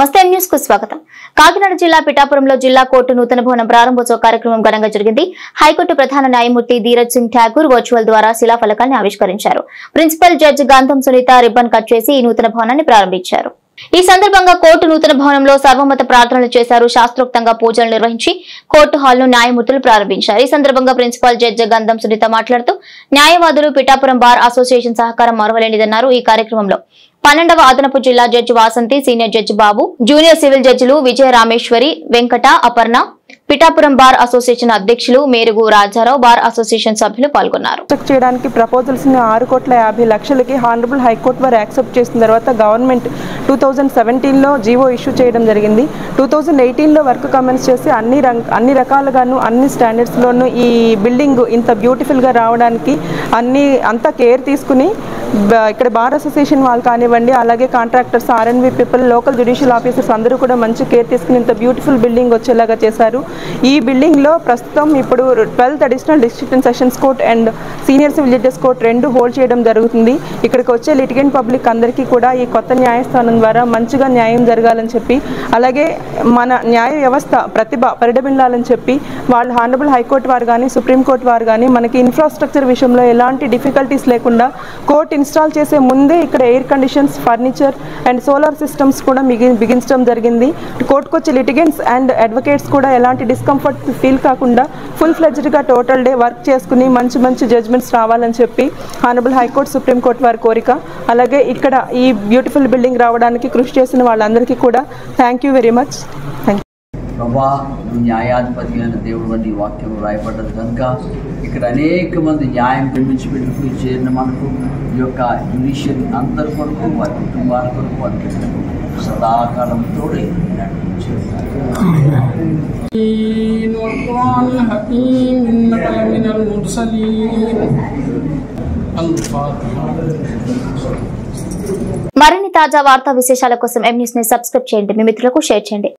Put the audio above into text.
నమస్తే న్యూస్ కు స్వాగతం. కాకినాడ జిల్లా పిఠాపురంలో జిల్లా కోర్టు నూతన భవనం ప్రారంభోత్సవ కార్యక్రమం ఘనంగా జరిగింది. హైకోర్టు ప్రధాన న్యాయమూర్తి ధీరజ్ సింగ్ ఠాకూర్ వర్చువల్ ద్వారా శిలాఫలకాన్ని ఆవిష్కరించారు. ప్రిన్సిపల్ జడ్జి గంధం సునీత రిబ్బన్ కట్ చేసి ఈ నూతన భవనాన్ని ప్రారంభించారు. ఈ సందర్భంగా కోర్టు నూతన భవనంలో సర్వమత ప్రార్థనలు చేశారు. శాస్త్రోక్తంగా పూజలు నిర్వహించి కోర్టు హాల్ ను న్యాయమూర్తులు ప్రారంభించారు. ఈ సందర్భంగా ప్రిన్సిపల్ జడ్జి గంధం సునీత మాట్లాడుతూ న్యాయవాదులు పిఠాపురం బార్ అసోసియేషన్ సహకారం మరవలేనిదన్నారు. ఈ కార్యక్రమంలో 12వ అదనపు జిల్లా judge Vasanthi, senior judge Babu, junior civil జడ్జిలు విజయ రామేశ్వరి, వెంకట, అపర్ణ, పిఠాపురం బార్ అసోసియేషన్ అధ్యక్షులు మేరుగు రాజారావు, బార్ అసోసియేషన్ సభ్యులు పాల్గొన్నారు. చేయడానికి ప్రపోజల్స్ ని 6,50,00,000కి హానరబుల్ హైకోర్టు వారు యాక్సెప్ట్ చేసిన తర్వాత గవర్నమెంట్ 2017లో జీవో ఇష్యూ చేయడం జరిగింది. 2018లో వర్క్ కమెన్స్ చేసి అన్ని రకాలుగాను అన్ని స్టాండర్డ్స్ లోను ఈ బిల్డింగ్ ఇంత బ్యూటిఫుల్ గా రావడానికి అంత కేర్ తీసుకుని ఇక్కడ బార్ అసోసియేషన్ వాళ్ళు కానివ్వండి, అలాగే contractors, RNV people, local judicial officers అందరూ కూడా మంచి కేర్ తీసుకుని ఇంత బ్యూటిఫుల్ బిల్డింగ్ వచ్చేలాగా చేశారు. ఈ బిల్డింగ్లో ప్రస్తుతం ఇప్పుడు 12th additional district and sessions court and senior civil judges court 2 hold చేయడం జరుగుతుంది. ఇక్కడికి వచ్చే లిటిగెంట్ పబ్లిక్ అందరికీ కూడా ఈ కొత్త న్యాయస్థానం ద్వారా మంచిగా న్యాయం జరగాలని చెప్పి, అలాగే మన న్యాయ వ్యవస్థ పరిడబిల్లాలని చెప్పి వాళ్ళు హానరబుల్ హైకోర్టు వారు కానీ సుప్రీంకోర్టు వారు కానీ మనకి ఇన్ఫ్రాస్ట్రక్చర్ విషయంలో ఎలాంటి డిఫికల్టీస్ లేకుండా కోర్ట్ ఇన్స్టాల్ చేసే ముందే ఇక్కడ air conditions, furniture and solar systems కూడా బిగించడం జరిగింది. కోర్టుకు వచ్చే లిటిగెంట్స్ అండ్ అడ్వకేట్స్ కూడా ఎలాంటి డిస్కంఫర్ట్ ఫీల్ కాకుండా ఫుల్ ఫ్లెడ్జ్డ్గా టోటల్ డే వర్క్ చేసుకుని మంచి జడ్జ్మెంట్స్ రావాలని చెప్పి హానరబుల్ హైకోర్టు, సుప్రీంకోర్టు వారి కోరిక. అలాగే ఇక్కడ ఈ బ్యూటిఫుల్ బిల్డింగ్ రావడానికి కృషి చేసిన వాళ్ళందరికీ కూడా థ్యాంక్ యూ వెరీ మచ్. ప్రభా, న్యాయాధిపతి అయిన దేవుడు అని వాక్యం రాయబడ్డది కనుక ఇక్కడ అనేక మంది న్యాయం పెట్టుకుని చేరిన మనకు ఈ యొక్క జ్యుడిషియరీ అందరి కొరకు, వారి కుటుంబాల కొరకు, వారి సదాకాలం తోడే మరిన్ని తాజా వార్తా విశేషాల కోసం M News ని సబ్స్క్రైబ్ చేయండి. మీ మిత్రులకు షేర్ చేయండి.